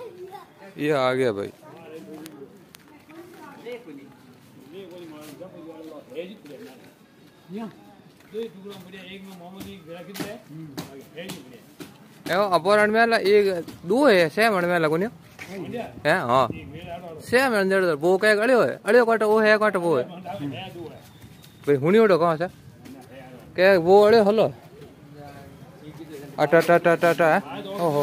ये आ गया भाई। अपहरण में एक दो है सेम में लगो है। हाँ सेम वो कह अड़ियो है, अड़ियो काट वो है, काट वो है भाई। हुनी उड़ो कहाँ से क्या वो अड़ियो हलो अटा टा टा टा टा। ओहो